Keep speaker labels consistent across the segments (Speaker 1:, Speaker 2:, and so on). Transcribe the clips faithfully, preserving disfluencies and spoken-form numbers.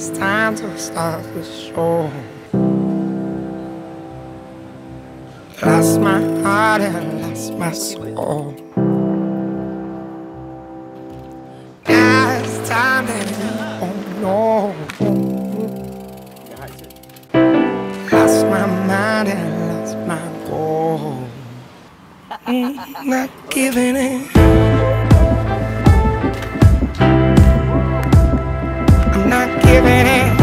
Speaker 1: It's time to start the show. Lost my heart and lost my soul. Now it's time that you won't know. Lost my mind and lost my goal. Mm, not giving it. I'm not giving it.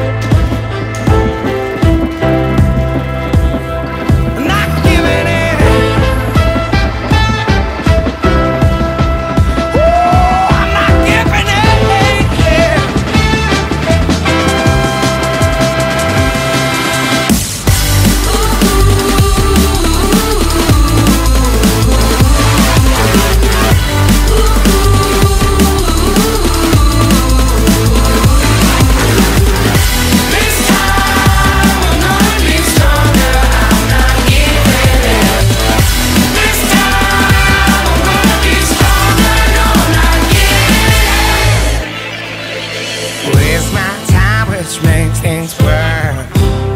Speaker 1: Waste my time, which makes things worse.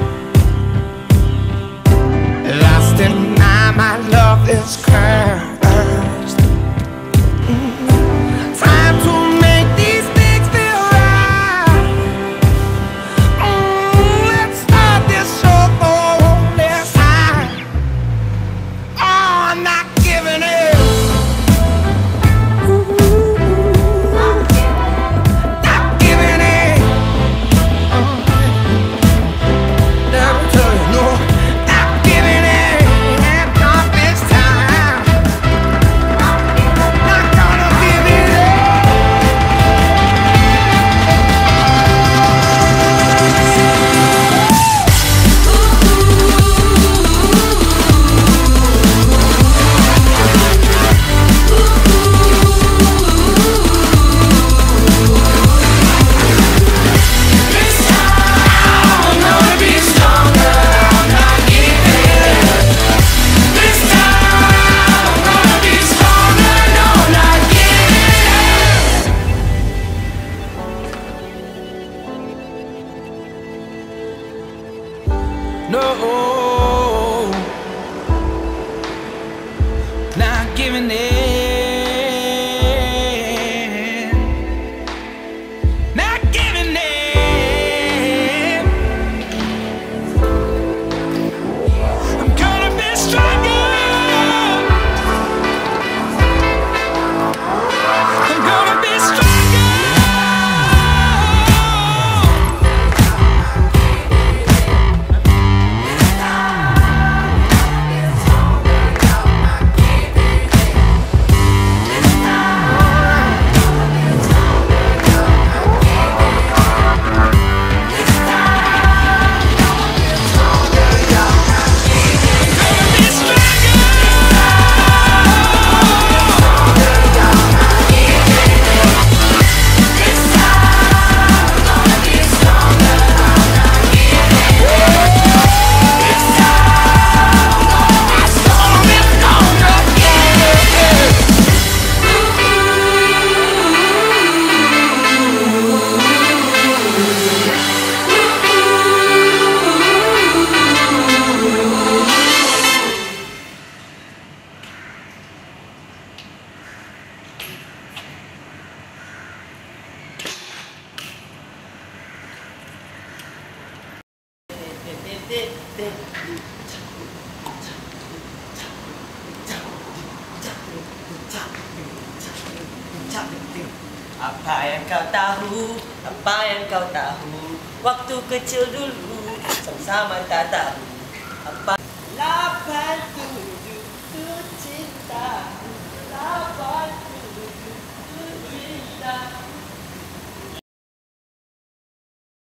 Speaker 1: Lost in my, my love is cursed. Mm. Time to make these things feel right. Mm, let's start this show for this time. Oh, I'm not giving it. No, not giving in, not giving in. I'm gonna be stronger. I'm gonna be stronger.
Speaker 2: Apa yang kau tahu, apa yang kau tahu, waktu kecil dulu sama-sama tak tahu apa. Lapan